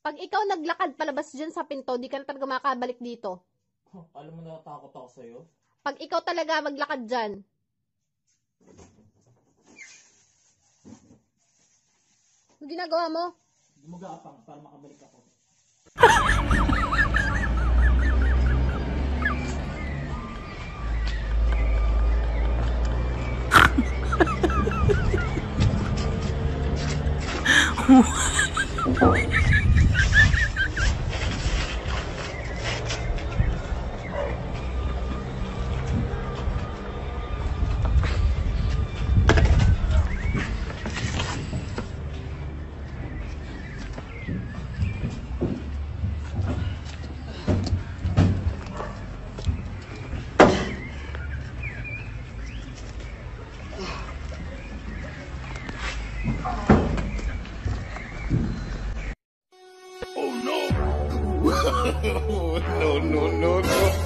Pag ikaw naglakad palabas dyan sa pinto, di ka na talaga makabalik dito. Alam mo, natatakot ako sa'yo. Pag ikaw talaga maglakad dyan. Ano ginagawa mo? Gumagapang para makabalik ako. Oh no! No, no, no,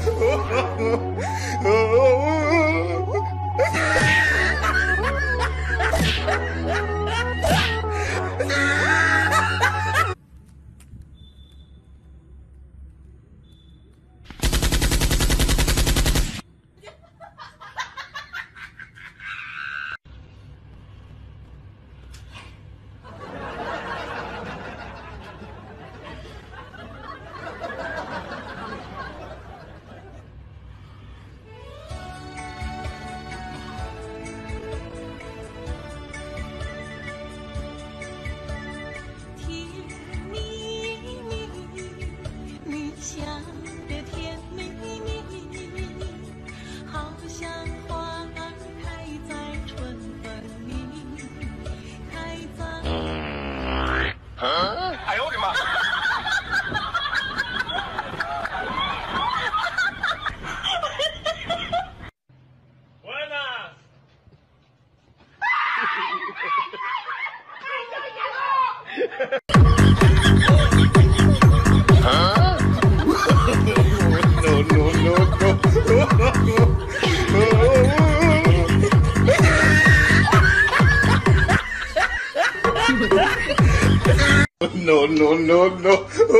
no, no, no, no.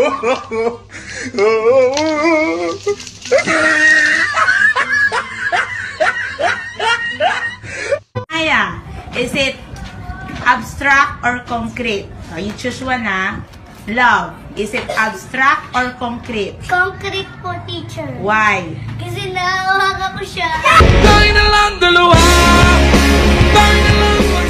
Aya, is it abstract or concrete? So you choose one, ha? Love, is it abstract or concrete? Concrete po, teacher. Why? Kasi nahawakan ko siya. Tayo na lang dalawa. Tayo na lang